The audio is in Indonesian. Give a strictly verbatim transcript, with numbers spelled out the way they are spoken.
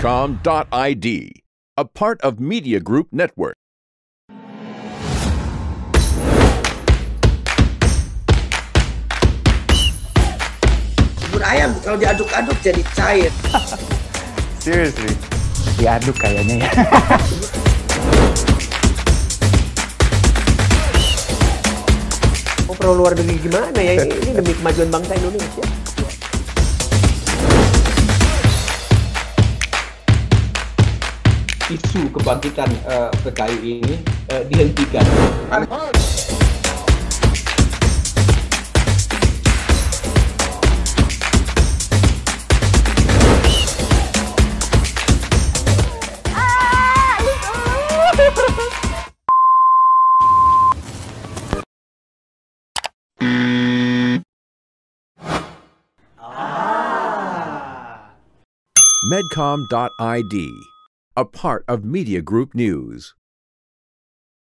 Medcom dot I D, a part of Media Group Network. Bubur ayam kalau diaduk-aduk jadi cair. Seriously? Diaduk kayaknya ya. Oh, perlu luar negeri gimana ya? Ini demi kemajuan bangsa Indonesia. Isu kebangkitan uh, P K I ini uh, dihentikan. Medcom dot I D, a part of Media Group News.